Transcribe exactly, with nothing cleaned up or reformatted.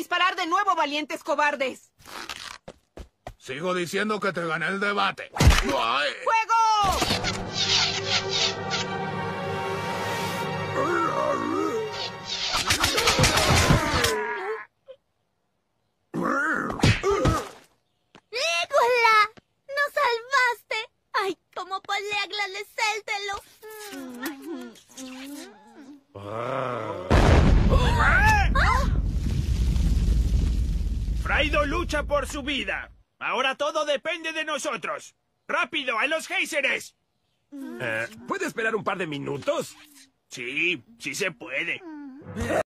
disparar de nuevo, valientes cobardes. Sigo diciendo que te gané el debate. ¡Ay! ¡Fuego! ¡Legolas! ¡Nos salvaste! ¡Ay, cómo podré agradecértelo! Fraido lucha por su vida. Ahora todo depende de nosotros. ¡Rápido, a los géiseres! Eh, ¿Puede esperar un par de minutos? Sí, sí se puede.